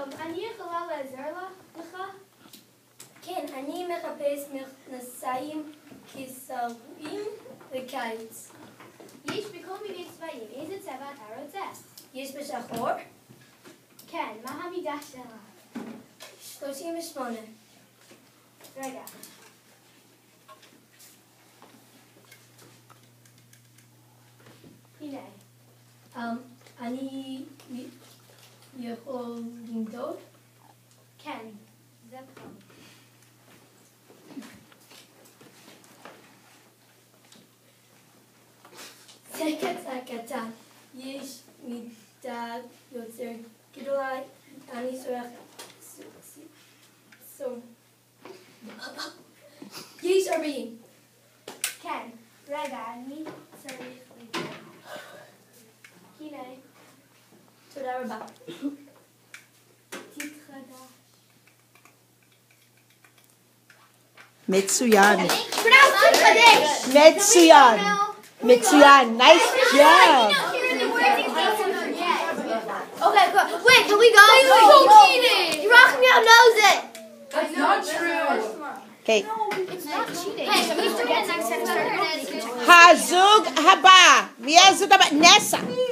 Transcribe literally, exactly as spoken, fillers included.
אני יכולה לעזור לך? כן, אני מחפש מכנסיים כיסאיים לקיץ. יש בכל מיני צבעים. איזה צבע אתה רוצה? יש בשחור? כן, מה המידה שלך? שלושים ושמונה. רגע. הנה. Um, אני יכול למדוד? כן, זה נכון. זה קטע קטן. יש מידה יותר גדולה. אני צריך... יש ארבעים. כן, רגע, אני צריך לבדוק. הנה. תודה רבה. תתחדש. מצוין. תתחדש. מצוין. מצוין. Nice job. Okay, cool. Wait, can we go? You're so cheating. You're rocking me out, knows it. That's not true. Okay. It's not cheating. Hey, so who's doing it next time? הזוג הבא. מי הזוג הבא? נסה.